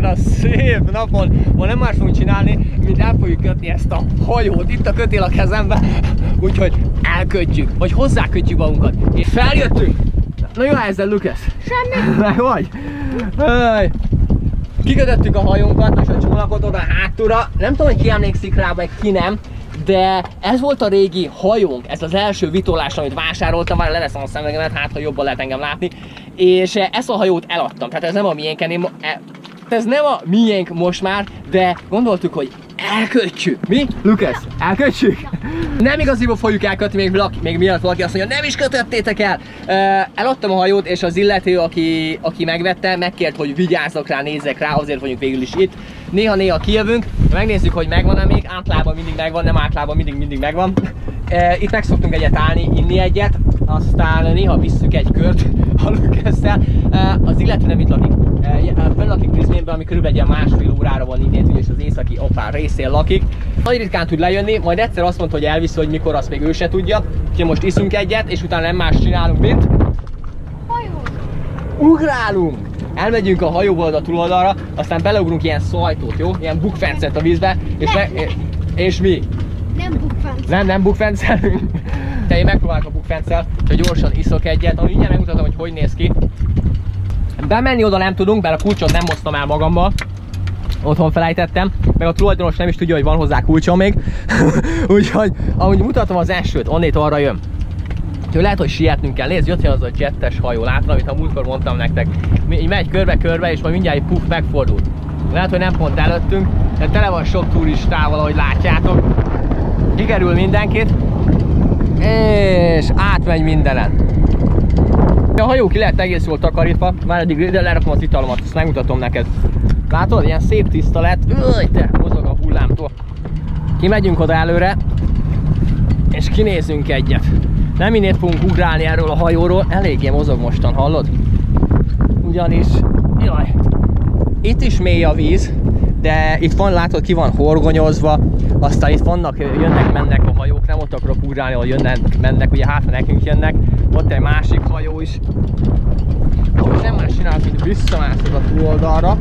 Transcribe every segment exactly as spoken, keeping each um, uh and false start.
a szép napon ma nem más fogunk csinálni, mint el fogjuk kötni ezt a hajót. Itt a kötél a kezembe, úgyhogy elkötjük, vagy hozzákötjük magunkat. És feljöttünk. Na jó helyzet, Lukasz? Semmi. Na vagy? Hey. Kikötöttük a hajónkat, és a csónakot oda hátulra. Nem tudom, hogy ki emlékszik rá, vagy ki nem, de ez volt a régi hajónk, ez az első vitorlás, amit vásároltam, már leveszem a szemüvegemet, hát ha jobban lehet engem látni. És ezt a hajót eladtam, tehát ez nem a miénk, ez nem a miénk most már, de gondoltuk, hogy elkötjük. Mi? Lukasz, elkötjük? Nem igaziból fogjuk elkötni, még, valaki, még miatt valaki azt mondja, nem is kötöttétek el. Uh, eladtam a hajót, és az illető, aki, aki megvette, megkért, hogy vigyázzak rá, nézzek rá, azért vagyunk végül is itt. Néha-néha kijövünk, megnézzük, hogy megvan-e még, általában mindig megvan, nem általában mindig mindig megvan. Uh, itt meg szoktunk egyet állni, inni egyet, aztán néha visszük egy kört a Lukasszel. Uh, az illető nem itt lakik. Fönn lakik Brisbaneben, ami körülbelül egy másfél órára van innen, és az északi opár részén lakik. Nagy ritkán tud lejönni, majd egyszer azt mondta, hogy elviszi, hogy mikor, azt még ő se tudja. Úgyhogy most iszunk egyet, és utána nem más csinálunk, mint hajó. Ugrálunk! Elmegyünk a hajóból a túloldalra, aztán beleugrunk ilyen szajtót, jó? Ilyen bukfencet a vízbe, és, me és, és mi? Nem bukfenc. Nem, nem bukfencelünk. De én megpróbálok a bukfenccel, hogy gyorsan iszok egyet, ami mindjárt megmutatom, hogy hogy néz ki. Bemenni oda nem tudunk, mert a kulcsot nem hoztam el magammal. Otthon felejtettem, meg a tulajdonos nem is tudja, hogy van hozzá kulcsom még. Úgyhogy, ahogy mutatom az esőt, onnét arra jön. Úgyhogy lehet, hogy sietnünk kell. Nézd, jött az a jettes hajó, látod, amit a múltkor mondtam nektek. Így megy körbe-körbe, és majd mindjárt egy puff megfordul. Lehet, hogy nem pont előttünk, de tele van sok turistával, ahogy látjátok. Kikerül mindenkit, és átmegy mindenen. A hajó ki lehet egész jól takarítva, már eddig ide lerakom az italomat, ezt megmutatom neked. Látod? Ilyen szép tiszta lett. Öj, te, mozog a hullámtól. Kimegyünk oda előre, és kinézünk egyet. Nem innét fogunk ugrálni erről a hajóról, eléggé mozog mostan, hallod? Ugyanis, jaj, itt is mély a víz, de itt van, látod, ki van horgonyozva, aztán itt vannak, jönnek, mennek a hajók, nem ott akarok ugrálni, ahol jönnek, mennek, ugye hátra nekünk jönnek, ott egy másik hajó is. Most nem más csinálok, mint visszamászok a túloldalra.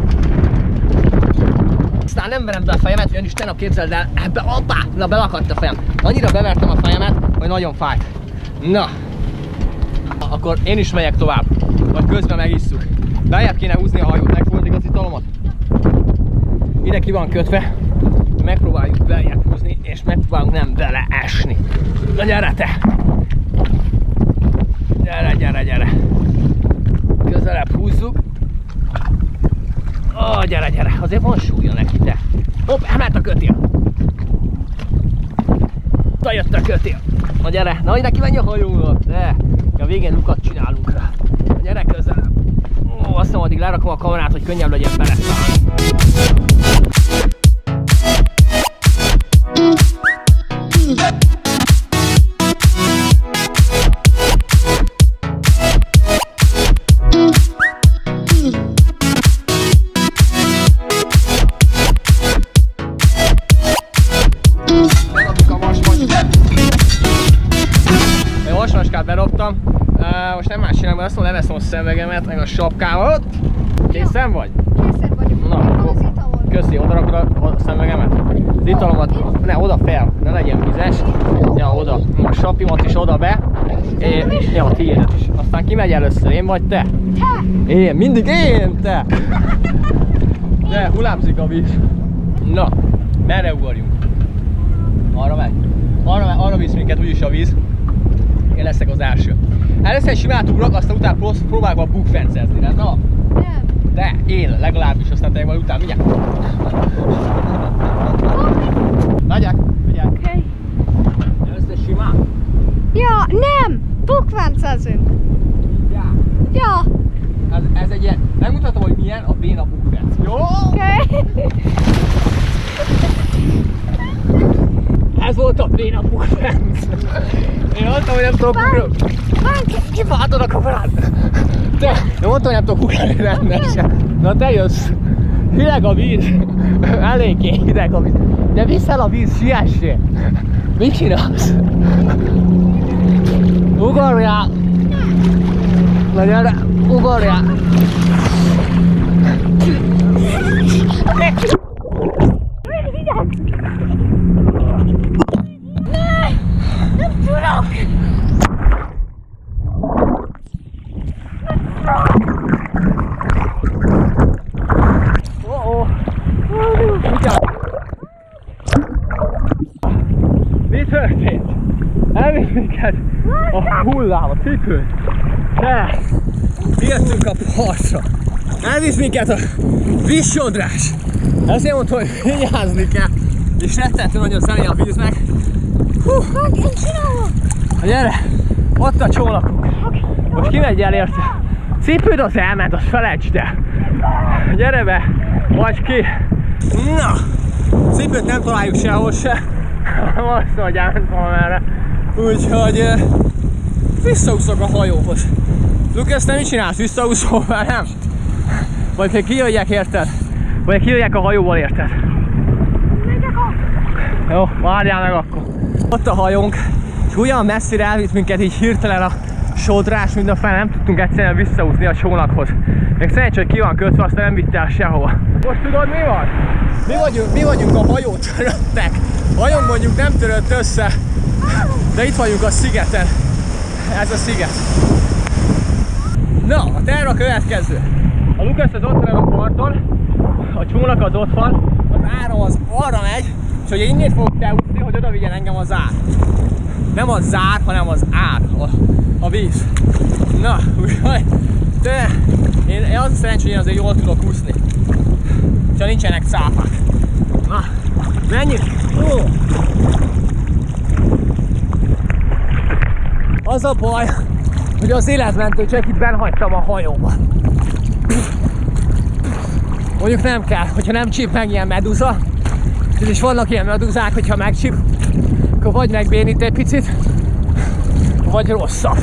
Aztán nem verem be a fejemet, ugyanis tegnap képzeld el, ebbe, hoppá, na belakadt a fejem. Annyira bevertem a fejemet, hogy nagyon fájt. Na, akkor én is megyek tovább, vagy közben megisszuk. Beljebb kéne húzni a hajót, megfordítik az italomat. Ide ki van kötve, megpróbáljuk beljebb húzni, és megpróbálunk nem beleesni. Na gyere te! Gyere, gyere, gyere! Közelebb húzzuk. Ó, gyere, gyere! Azért van súlya neki, te! Hopp, emelt a kötél! Na jött a kötél! Na gyere! Na, hogy neki menj a hajóra! De! A végén lukat csinálunk rá. Na gyere közelebb! Ó, azt mondom, addig lerakom a kamerát, hogy könnyebb legyen beleszállni. Berobtam. Uh, most nem más csinálom, mert azt mondom, leveszem a szemüvegemet, meg a sapkámat. Készen vagy? Készen vagyok. Na, Az italon. köszi, oda rakod a, a szemüvegemet. Az italomat, ne, oda fel, ne legyen vizes. Ja, oda. A sapimat is oda be. É, ja, a tiédet is. Aztán ki megy először, én vagy te? Te! Én, mindig én, te! De hullámzik a víz. Na, merre ugorjunk? Arra megy. Arra, arra visz minket úgyis a víz. Én leszek az első. Először egy simát ugrok, aztán utána próbálok a bukfencezni, de na? Nem. De, én legalábbis, aztán te majd utána, mindjárt. Megyek, megyek. Oké. Okay. Először simán. Ja, nem! Bukfencezünk. Ja. Ja. Ez, ez egy ilyen, megmutatom, hogy milyen a béna bukfenc. Jó? Oké. Okay. Ez volt a béna bukfenc. Én mondtam, hogy nem tudok ugrálni. Kiváltod a kamerát! Te! Én mondtam, hogy nem tudok ugrálni rendesen. Na te jössz! Hideg a víz! Eléggé hideg a víz. De visz el a víz, siessél! Mit csinálsz? Ugorjál! Na gyere! Ugorjál! Nem tudok! Oh-oh! Vigyázz! Mi történt? Elvisz minket a hullám, a cipőn. De! Jöttünk a partra. Elvisz minket a vízsodrás. Ezért mondta, hogy vigyázni kell. És rettentő nagyon szeli a víznek. Hú! Meg, én csinálom! Gyere! Ott a csónakunk. Most kimegy el érte. Cipőd az elment, azt felejtsd el. Gyere be! Vagy ki! Na! Cipőt nem találjuk sehol se. Azt, hogy elment valamerre. Úgyhogy uh, visszaúszok a hajóhoz. Lukasz, te mit csinálsz? Visszaúszol velem? Vagy hogy kijöjjek érted? Vagy kijöjjek a hajóval érted? Megyek a... Jó, várjál meg akkor. Ott a hajónk, és olyan messzire elvitt minket így hirtelen a sodrás, mint a fel, nem tudtunk egyszerűen visszaúszni a csónakhoz. Még szerencsé, hogy ki van kötve, aztán nem vitt el sehova. Most tudod mi van? Mi vagyunk, mi vagyunk a hajó töröttek. A hajón mondjuk nem törött össze, de itt vagyunk a szigeten. Ez a sziget. Na, a terv a következő. A Lukasz az ott van a parton, a csónak az ott van, az ára az arra megy, és hogy innét fogok te úszni, hogy oda vigyen engem az ár. Nem az zár, hanem az ár, a, a víz. Na, úgyhogy, de én, én az a szerencsé, hogy én azért jól tudok úszni. Csak nincsenek cápák. Na, menjünk! Ó. Az a baj, hogy az életmentő csak itt benn hagytam a hajóba. Mondjuk nem kell, hogyha nem csíp meg ilyen meduza. És vannak ilyen meduzák, hogyha megcsíp, akkor vagy megbénít egy picit, vagy rosszabb.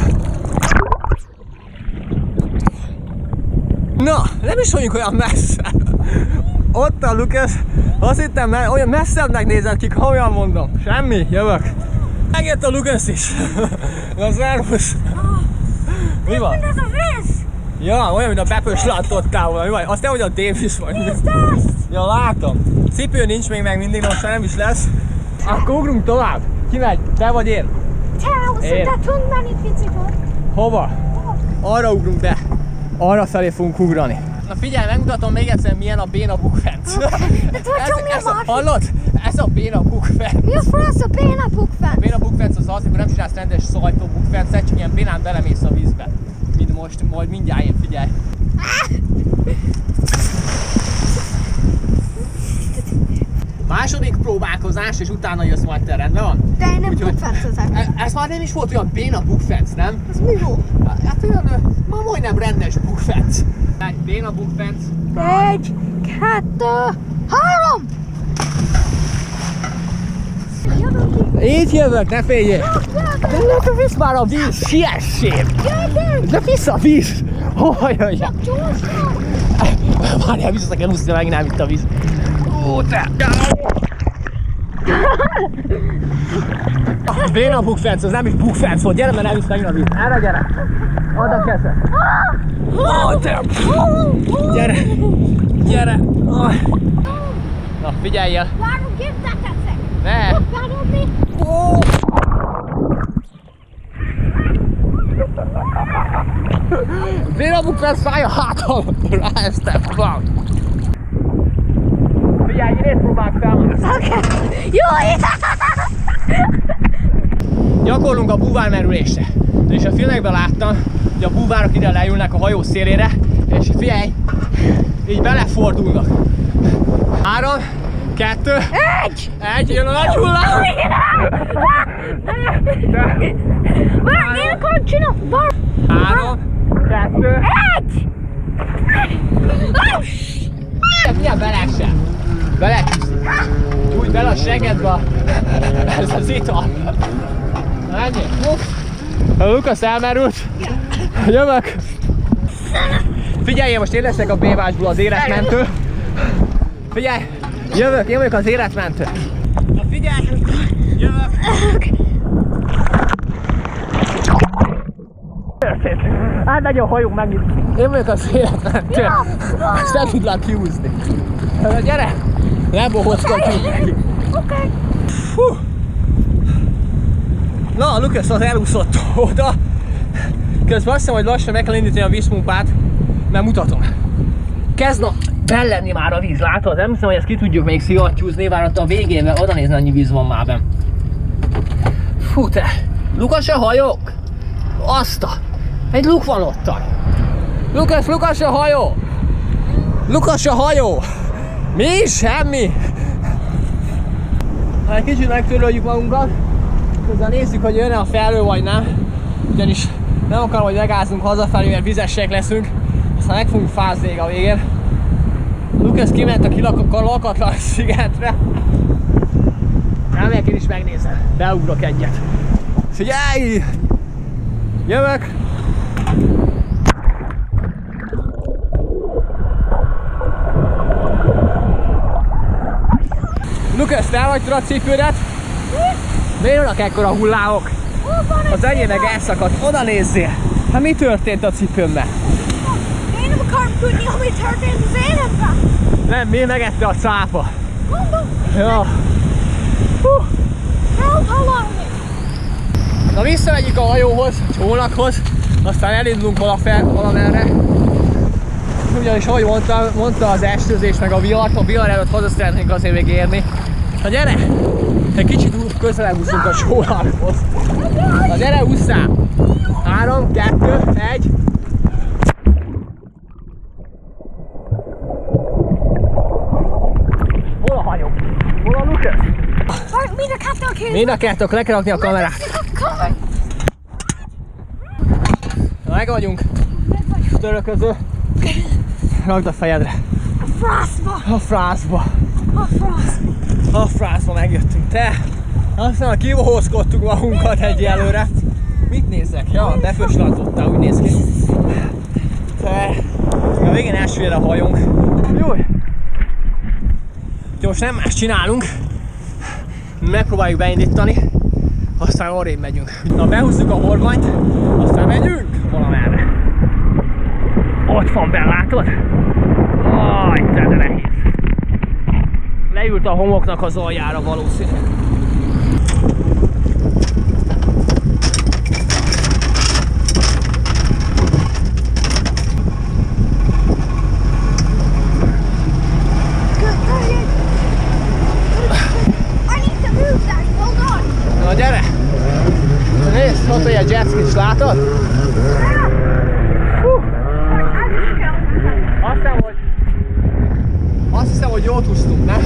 Na, nem is vagyunk olyan messze. Ott a Lukasz, azt hittem, olyan messzebbnek nézett ki, komolyan mondom. Semmi, jövök. Megjött a Lukasz is. Na, szervusz. Mi van? Ez a víz! Ja, olyan, mint a Pepős látottál volna. Mi van? Azt nem, hogy a Davis vagy. Ja, látom. Cipő nincs még meg mindig, most nem is lesz. Akkor ugrunk tovább. Ki megy? Te vagy én? Te ahhoz, hogy te tudunk menni picit ott. Hova? Arra ugrunk be. Arra felé fogunk ugrani. Na figyelj, megmutatom még egyszer, milyen a béna bukfenc. De tudod, mi a másik? Hallod? Ez a béna bukfenc. Mi a frasz a béna bukfenc? A béna bukfenc az az, amikor nem csinálsz rendes szajtó bukfencet, csak ilyen bénán belemész a vízbe. Mint most, majd mindjárt én, figyelj. Második próbálkozás, és utána jössz majd te, rendben van? De én nem bukfencezek. Ez, ez már nem is volt olyan béna bukfenc, nem? Ez mi jó? Hát olyan, ma majdnem rendes bukfenc. Béna bukfenc. Egy, kettő, három! Így jövök, ne féljél! De ne visz már a víz, siessén! De visz a víz! Hova jöjjön? Várjál, vissza kell úszni, megint elvitt a víz. Ó, te! Béna bukfenc, az nem is bukfenc volt, gyere, mert elvisz megint a víz. Erre gyere! Add a kezed! Ó, te! Gyere! Gyere! Na, figyeljél! Várunk, képzeltetek! Ne! Várunk, Ó! Béna bukfenc fáj a hátam! Ráestem! Figyelj, én próbálok felmenni. Jó! Gyakorlunk a búvármerülésre. És a filmekben láttam, hogy a búvárok ide leülnek a hajó szélére, és figyelj, így belefordulnak. Három, kettő, Egy! egy, jön a nagy hullám! Várj, én akarom csinálni! Várj! Három, kettő, Egy! milyen belesem? Beleküszik. Úgy bele a segedbe. Ez az ital. Ennyi. A Lukasz elmerült. Jövök. Figyelj, most én leszek a bévásból az életmentő. Figyelj, jövök, én vagyok az életmentő. Na figyelj, jövök. Hát megy a hajó megint. Én vagyok az életmentő. Ezt nem tudlak kiúzni. Gyere! Lebohozgatjuk neki. Oké. Hú. Na, a Lucas az elúszott oda. Közben azt hiszem, hogy lassan meg kell indítani a vízpumpát, mert mutatom. Kezd bellenni már a víz, látod? Nem hiszem, hogy ezt ki tudjuk még szivattyúzni, bár ott a végével oda nézni, annyi víz van már benn. Fú te! Lukas a hajók! Azt a! Egy luk van ottan! Lukas, Lukas a hajó! Lukas a hajó! Mi? Semmi! Ha egy kicsit megtöröljük magunkat, közben nézzük, hogy jön-e a felhő vagy nem. Ugyanis nem akarom, hogy megázzunk hazafelé, mert vizesek leszünk. Aztán meg fogunk fázni a végén. Lucas kiment a kilakatlan szigetre. Elmegyek én is megnézem. Beugrok egyet. Figyelj! Jövök! Lucas, te elhagytad a cipődet? Miért vannak ekkora hullámok? Az enyém meg elszakadt. Oda nézzél! Hát mi történt a cipőmmel? Én nem akarom tudni, hogy mi történt az életben. Nem, mi megette a cápa. Ja. Hú. Eltalálni. Na visszamegyünk a hajóhoz, a csónakhoz, aztán elindulunk valamerre. Ugyanis ahogy mondta, mondta az estőzés meg a vihar, a vihar előtt haza szeretnénk azért még érni. Na gyere! Egy kicsit közelebb úszunk a csónakhoz. Na gyere, ússzál! Három, kettő, egy. Hol a hajó? Hol a Lucas? Mind a kettő kéz. Mind a kettő, le kell rakni a kamerát. Na, meg vagyunk. Törököző. Rakd a fejedre. A frászba. A frászba. A frászba. A frászba megjöttünk. Te! Aztán kibohózkodtuk magunkat egyelőre. Mit nézzek? Ja, beföslántottál, úgy néz ki. Te! A végén elsüllyed a hajónk. Jó! Most nem más csinálunk. Megpróbáljuk beindítani. Aztán arrébb megyünk. Na, behúzzuk a horgonyt, aztán megyünk valamerre. Ott van benn, látod? Aj, te de nehéz. Leült a homoknak az aljára valószínűleg. Na gyere! Nézd, ott egy jetskis, látod? Hú. Azt hiszem, hogy... Azt hiszem, hogy jót húztunk, nem?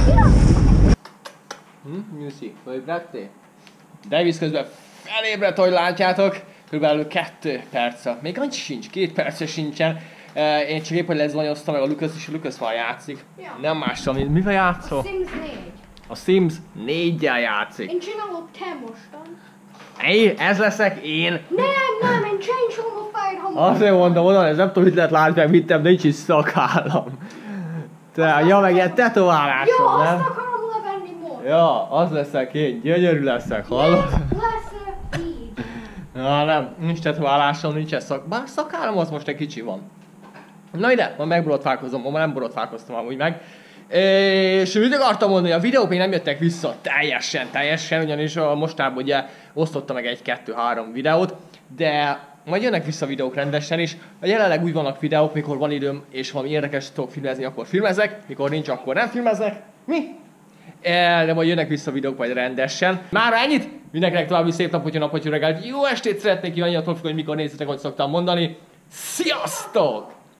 Hm? Nyuszi, fölébredtél? Davis közben felébredt, hogy látjátok. Körülbelül kettő perc. Még annyi sincs, két perce sincsen. Én csak épp, hogy lezvanyoztam meg a Lucas, és a Lucas már játszik. Ja. Nem mással, mivel játszol? A Sims négy. A Sims négyel játszik. Én csinálok te mostan. Én? Ez leszek én? Nem, nem, én change home a fire home. Azért mondom, oda, ez nem tudom, mit lehet látni, meg mit nem, nincs is szakállam. Te, ja, meg ilyen tetoválásom, Jó, nem? azt akarom levenni most. Ja, az leszek én, gyönyörű leszek, hallod? Lesz így. Na nem, nincs tetoválásom, nincs ez szak... Bár szakállam az most egy kicsi van. Na ide, majd megborotfálkozom, ma nem borotfálkoztam amúgy meg. És mit akartam mondani, a videók még nem jöttek vissza teljesen, teljesen, ugyanis a mostában ugye osztottam meg egy-kettő-három videót, de majd jönnek vissza videók rendesen is. Jelenleg úgy vannak videók, mikor van időm és valami érdekes tudok filmezni, akkor filmezek, mikor nincs, akkor nem filmezek. Mi? De majd jönnek vissza videók majd rendesen. Mára ennyit? Mindenkinek további szép napot, jó napot, jó reggelt, jó estét szeretnék kívánni, attól függ, hogy mikor nézzetek, hogy szoktam mondani. Sziasztok!